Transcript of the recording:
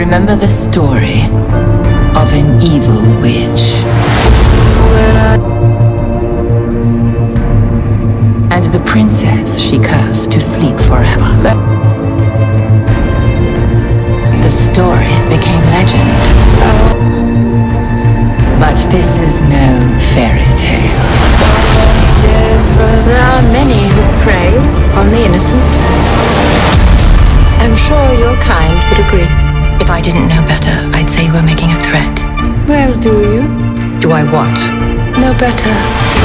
remember the story of an evil witch. And the princess she cursed to sleep forever. The story became legend. But this is no fairy tale. There are many who prey on the innocent. I'm sure your kind would agree. If I didn't know better, I'd say you were making a threat. Well, do you? Do I what? Know better.